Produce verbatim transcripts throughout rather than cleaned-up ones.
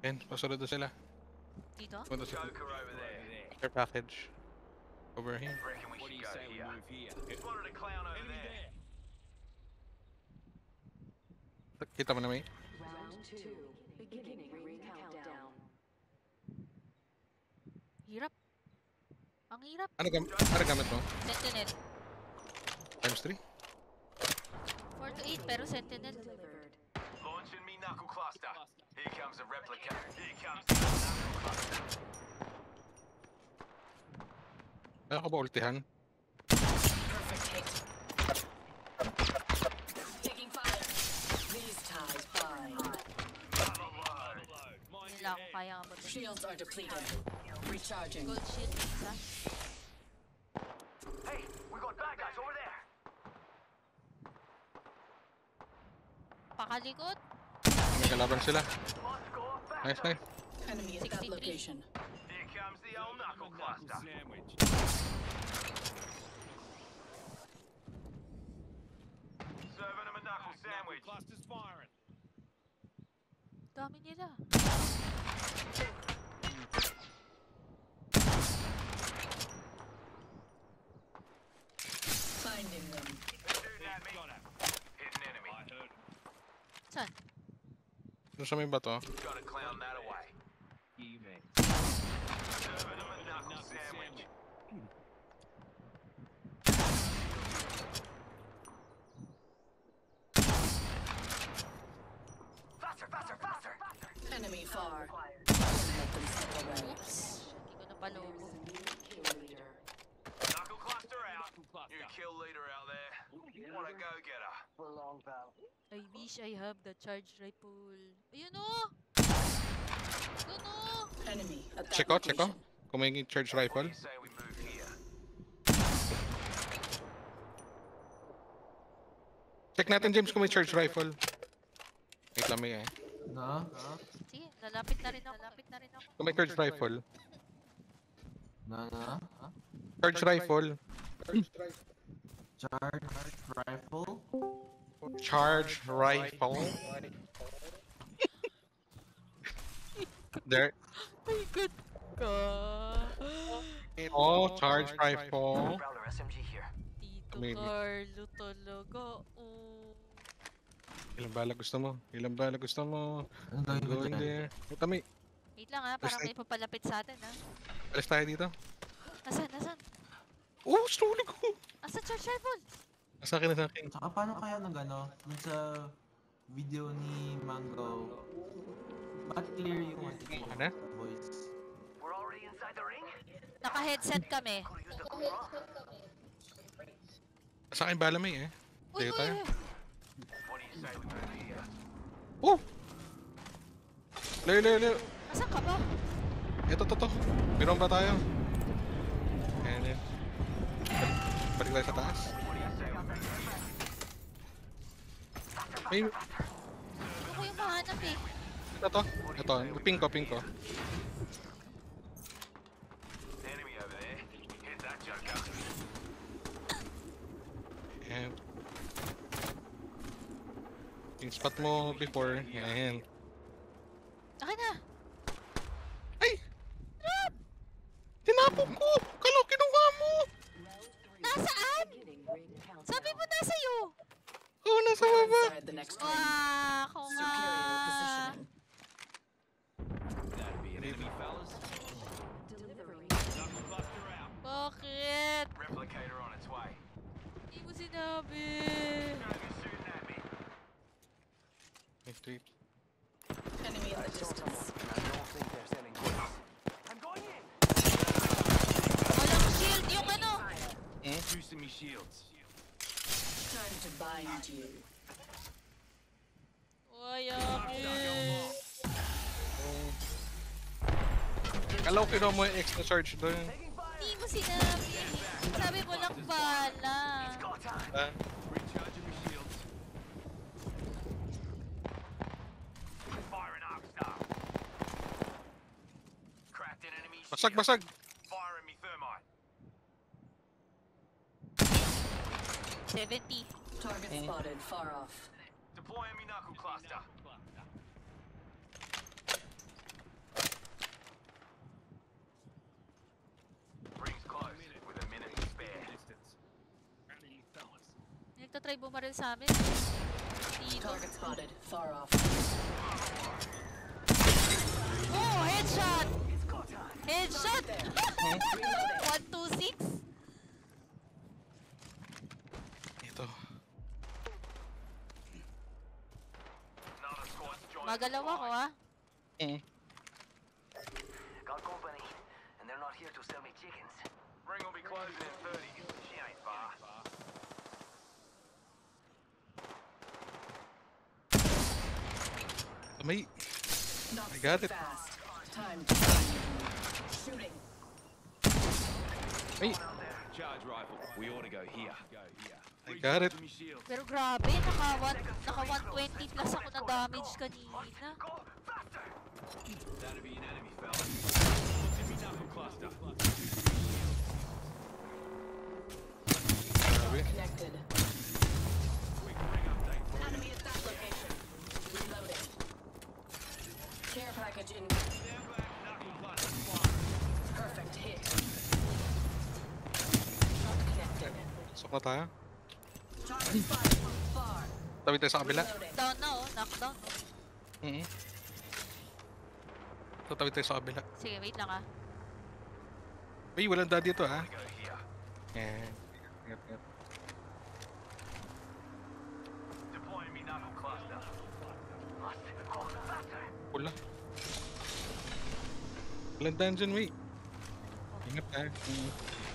Yan, pasunod na sila. Dito? Punta sa Joker over there. care package. Over here. Reckon we What do should you go say we here. move here? Spotted a clown over Enemy there. there. Kita mo na may? Round two. Beginning ring countdown. Hirap. Ang hirap. Ano, gam ano gamit mo? Sentinel. Times three? four to eight pero Sentinel. Delivered. Launching me knuckle cluster. Here comes a replica. Here comes the knuckle cluster. Ayaw ko ba ultihan? Perfect hit. Taking fire. These ties bind. Double load. Mind Hindi your lang ako head. kaya abutin. Shields are depleted. Recharging. Gold shield isa. Hey, we got bad guys over there. Pakalikot. May kalaban sila. Let's go back. Nice, nice. Enemy at that sixty-three. location. Here comes the old knuckle I'm a knuckle cluster. sandwich. Serving him a knuckle sandwich. Cluster's firing. Dami nila. Finding them. Shooting at me. Got him. Hit an enemy. I heard him. Saan? Doon sa may bato. Got to clown that away. You man. Serving him a knuckle Knuckle sandwich. Faster, faster, faster. Enemy far. Let them slip away. Oops. Hindi ko napalobo. Kill leader. Knuckle cluster out. Knuckle cluster. You kill leader out there. What a go-getter. I wish I have the charge rifle. Ayun o! Ayun o! Enemy at that Check out, check location. out. Kung may charge What rifle. do you say we move here? Check natin, James, kung may charge rifle. Wait lang, may eh. Na? Sige, lalapit na rin ako. Lalapit na rin ako. Kung may charge rifle. Na na? Charge rifle. Charge rifle? Charge rifle. There. Ay, good ka. Oh, charge rifle. Prowler S M G here. Tito Maybe. Carlo talaga. Oh. Ilang bala gusto mo? Ilang bala gusto mo? Anong gawin ko Go in dyan? there. Ito, may. Wait lang ha, parang Basta- may papalapit sa atin ha. Alis tayo dito. Nasaan, nasaan? Oh, stulog ko. Asan charge rifle? Sa akin na sa akin. Tsaka paano kaya nag ano, dun sa video ni Mango, bakit clear yung Ano? voice? We're already inside the ring? Naka-headset kami. Could use a bra. Sa akin bala may eh. Uy, Tayo uy, tayo. uy. What do you say we move here? Oh! Layo, layo, layo. Asan ka ba? Ito, to, to. Meron ba tayo? Ayan, yan. Balik tayo sa taas. What do you say we move here? May, Ano ko yung mahanap eh? ito, to. Ito, ping ko, ping ko. Enemy over there. Hit that joker. Ayan. Yung spot mo before, ayan. Akin na! Ay! Tinapon ko! Kalo, kinuha mo! Nasaan? Beginning ring countdown. Sabi mo nasa iyo! Oh, nasa baba! Inside the next ring. Ah, ako nga! Superior positioning. That'd be an enemy, fellas. Delivering. Knuckle cluster out. Bakit? Replicator on its way. Hindi mo sinabi. Joker's shooting at me. May street. Enemy in the distance. I don't think they're selling goods. I'm going in. Walang shield yung ano. Juicing me shields. Time to bind you. Wayaki. Kalo, kinuha mo yung extra charge doon. Hindi mo sinabi. Sabi mo lang bala. Go time. Ah, Recharging me shields. Firing arc star. Cracked an enemy shield. basag, basag! Firing me thermite. seventy. Target spotted far off. Deploying me knuckle cluster. nagtatry bumaril sa amin. Dito. Target spotted. Far off. Oh, headshot! Headshot! one two six? Ito. Another squad's joined. Magalaw ako ah. Eh. Got company, and they're not here to sell me chickens. Ring will be closing in thirty. She ain't far. May. Not I got so it. fast. Time to shooting. May. Charge rifle. We ought to go here. Go here. I got it. Recharging me shields. Pero grabe, naka, one, naka one twenty plus ako na damage kanina. Go faster! That'll be an enemy, fellas. Look at me knuckle cluster. Grabe. Connected. Quick ring update. Enemy at that location. Reloading. Care package in. Stand back, knuckle cluster. Fire. Perfect hit. Connected. Sok na tayo. Target spotted from far. Tabi tayo sa kabila. Reloading. Down na oh, knockdown oh. Mm-hmm. So, tabi tayo sa kabila. Sige, wait lang ah. May, walang daddy ito ah. Go here. Eh. Ingat, ingat. Deploying me knuckle cluster. Must go faster. Wala. Walang dungeon, may. Ingat ah. Mm.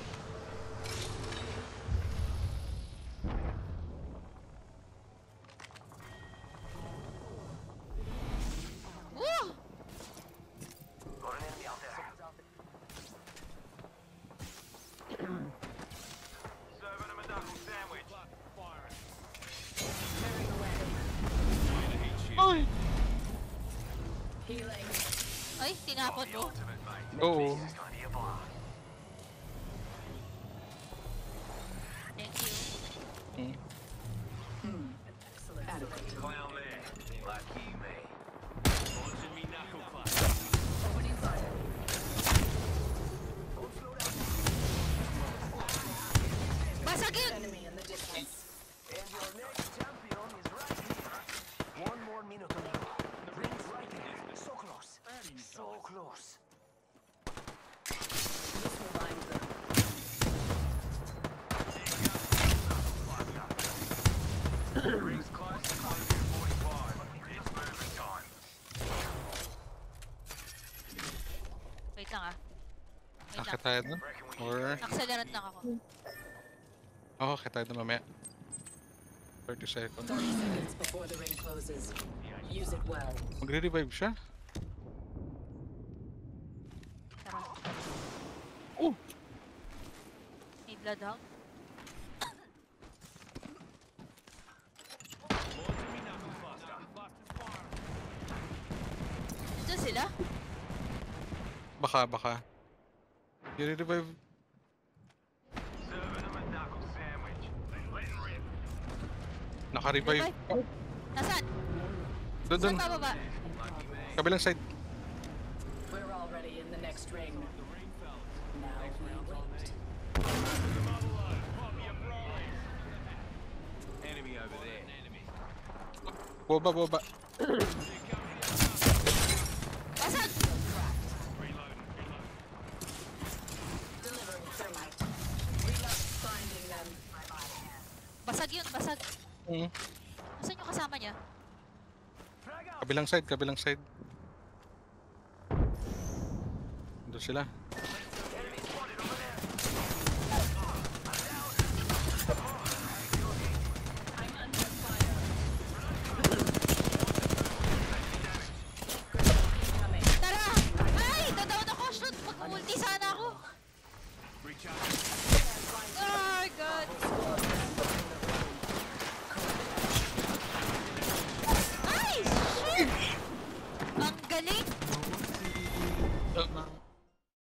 Woo! Got an enemy out there. Serving him a knuckle sandwich. Clearing away. Ay! Healing. Ay, tinapon mo. Ultimate, mate. Oo. This is gonna be a blast. Thank you. Mm. Hmm. Adequate. Clown there. Lucky me. Launching me knuckle cluster. Opening fire. Basag yun! Enemy in the distance. And your next champion is right here. One more minute to go. The ring's right there. So close. So close. This will bind them. Ring's close. Close in forty-five. It's moving time. Wait lang ah. Wait Akit lang. tayo dun? Or... Accelerant lang ako. Oo, akit tayo dun mamaya. thirty seconds. thirty seconds before the ring closes. Use it well. Magre-revive siya? Tara. Oh! May bloodhound. Launching me knuckle cluster. Fire. Diyan sila? Baka, baka. I-revive. Serving him a knuckle sandwich. Letting rip. Naka-revive. Revive. Nasaan? Doon, doon. Saan bababa? Lucky me. Kabilang side. We're already in the next ring. The ring, fellas. Now we wait. Enemy over there. Boba, boba. Basag! Delivering thermite. Reload. Finding them. Basag yun, basag. Mm. Nasaan yung kasama niya? Kabilang side, kabilang side. Doon sila. I'm under fire. Coming. Tara! Ay! Dadaw na ko! Shoot! Mag-ulti sana ako! Recharging.